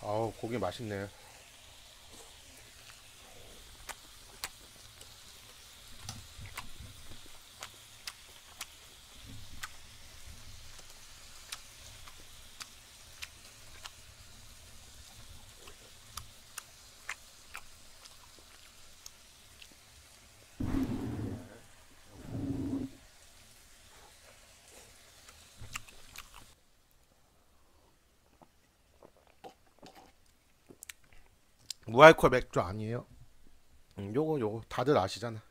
아우, 고기 맛있네. 무알콜 맥주 아니에요? 요거 다들 아시잖아.